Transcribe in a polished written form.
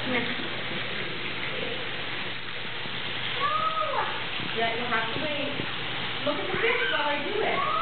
Yeah, you'll have to wait. Look at the fish while I do it.